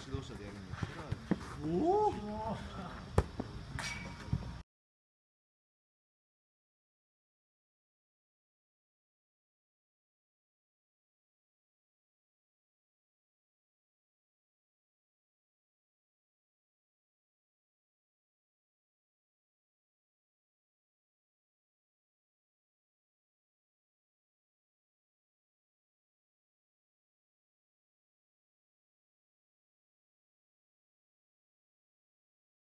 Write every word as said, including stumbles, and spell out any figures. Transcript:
指導者でやるんだったら、 おお